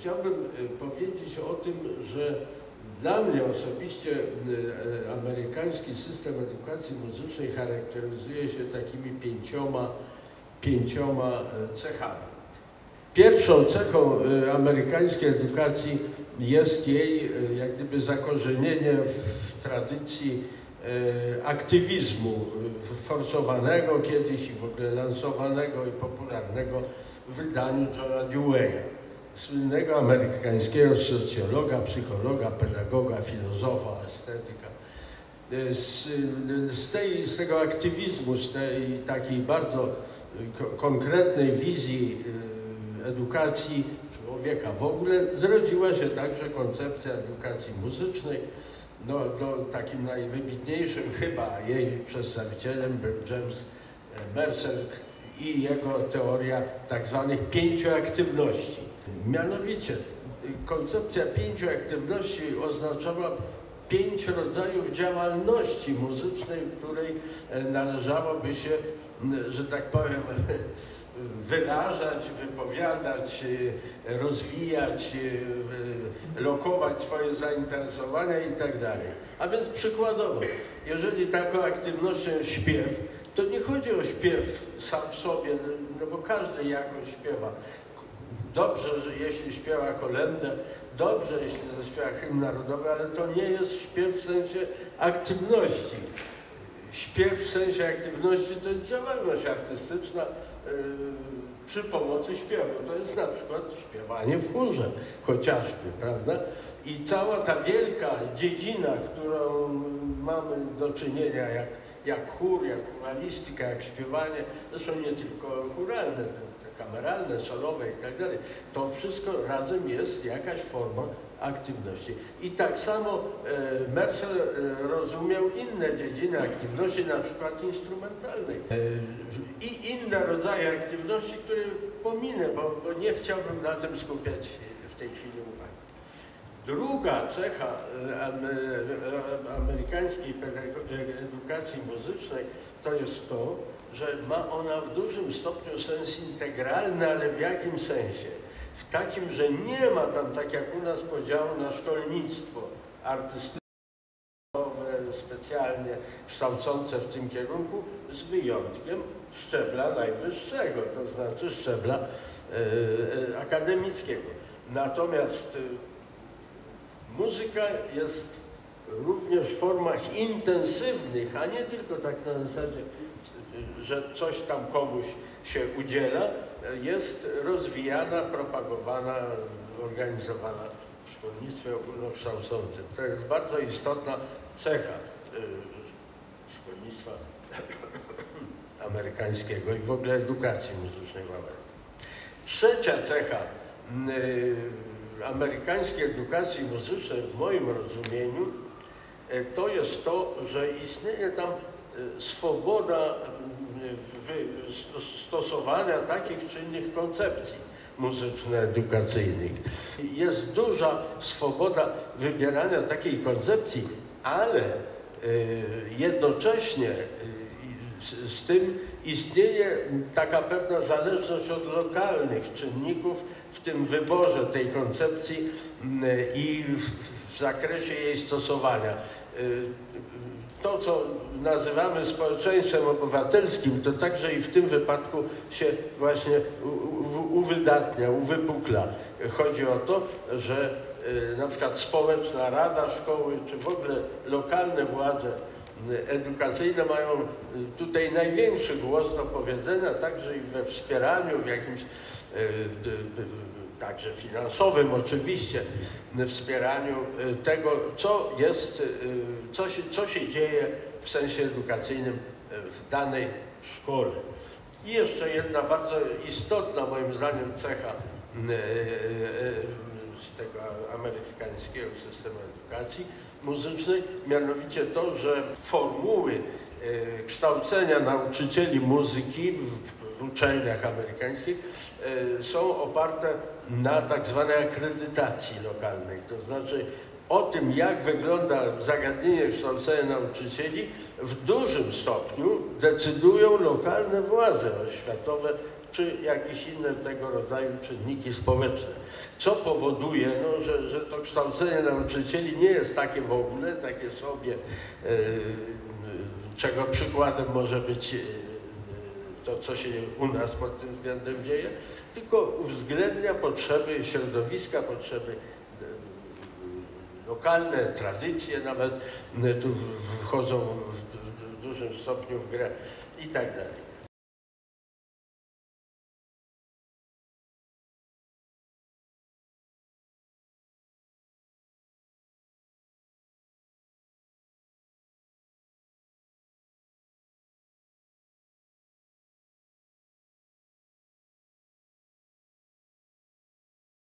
chciałbym powiedzieć o tym, że dla mnie osobiście amerykański system edukacji muzycznej charakteryzuje się takimi pięcioma cechami. Pierwszą cechą amerykańskiej edukacji jest jej jak gdyby zakorzenienie w tradycji aktywizmu forsowanego kiedyś i w ogóle lansowanego i popularnego w wydaniu Johna Dewey'a, słynnego amerykańskiego socjologa, psychologa, pedagoga, filozofa, estetyka. Z tego aktywizmu, z tej takiej bardzo konkretnej wizji edukacji człowieka w ogóle zrodziła się także koncepcja edukacji muzycznej. No, takim najwybitniejszym chyba jej przedstawicielem był James Mercer i jego teoria tak zwanych 5 aktywności. Mianowicie koncepcja 5 aktywności oznaczała 5 rodzajów działalności muzycznej, w której należałoby się, że tak powiem, wyrażać, wypowiadać, rozwijać, lokować swoje zainteresowania i tak dalej. A więc przykładowo, jeżeli taką aktywnością jest śpiew, to nie chodzi o śpiew sam w sobie, no bo każdy jakoś śpiewa. Dobrze, że jeśli śpiewa kolędę, dobrze, jeśli zaśpiewa hymn narodowy, ale to nie jest śpiew w sensie aktywności. Śpiew w sensie aktywności to jest działalność artystyczna przy pomocy śpiewu. To jest na przykład śpiewanie w chórze chociażby, prawda? I cała ta wielka dziedzina, którą mamy do czynienia, jak chór, jak chóralistyka, jak śpiewanie, zresztą nie tylko chóralne, te kameralne, solowe i tak dalej, to wszystko razem jest jakaś forma aktywności. I tak samo Mercer rozumiał inne dziedziny aktywności, na przykład instrumentalnej. I inne rodzaje aktywności, które pominę, bo nie chciałbym na tym skupiać w tej chwili uwagi. Druga cecha amerykańskiej edukacji muzycznej to jest to, że ma ona w dużym stopniu sens integralny, ale w jakim sensie? W takim, że nie ma tam, tak jak u nas, podziału na szkolnictwo artystyczne, specjalnie kształcące w tym kierunku, z wyjątkiem szczebla najwyższego, to znaczy szczebla akademickiego. Natomiast muzyka jest również w formach intensywnych, a nie tylko tak na zasadzie, że coś tam komuś się udziela, jest rozwijana, propagowana, organizowana w szkolnictwie ogólnokształcącym. To jest bardzo istotna cecha szkolnictwa amerykańskiego i w ogóle edukacji muzycznej w Ameryce. Trzecia cecha amerykańskiej edukacji muzycznej w moim rozumieniu to jest to, że istnieje tam swoboda stosowania takich czy innych koncepcji muzyczno-edukacyjnych. Jest duża swoboda wybierania takiej koncepcji, ale jednocześnie z tym istnieje taka pewna zależność od lokalnych czynników w tym wyborze tej koncepcji i w zakresie jej stosowania. To, co nazywamy społeczeństwem obywatelskim, to także i w tym wypadku się właśnie uwydatnia, uwypukla. Chodzi o to, że na przykład społeczna rada szkoły, czy w ogóle lokalne władze edukacyjne mają tutaj największy głos do powiedzenia, także i we wspieraniu, w jakimś także finansowym oczywiście, wspieraniu tego, co się dzieje w sensie edukacyjnym w danej szkole. I jeszcze jedna bardzo istotna moim zdaniem cecha z tego amerykańskiego systemu edukacji muzycznej, mianowicie to, że formuły kształcenia nauczycieli muzyki w uczelniach amerykańskich są oparte na tak zwanej akredytacji lokalnej. To znaczy o tym, jak wygląda zagadnienie kształcenia nauczycieli, w dużym stopniu decydują lokalne władze oświatowe czy jakieś inne tego rodzaju czynniki społeczne. Co powoduje, no, że to kształcenie nauczycieli nie jest takie w ogóle, takie sobie, czego przykładem może być to, co się u nas pod tym względem dzieje, tylko uwzględnia potrzeby środowiska, potrzeby lokalne, tradycje nawet tu wchodzą w dużym stopniu w grę i tak dalej.